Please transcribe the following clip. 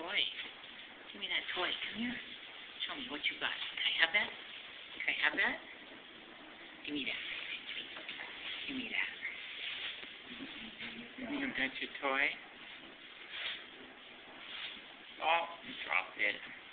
toy. Give me that toy. Come here. Show me what you got. Can I have that? Can I have that? Give me that. Give me that. You got your toy? Oh, you dropped it.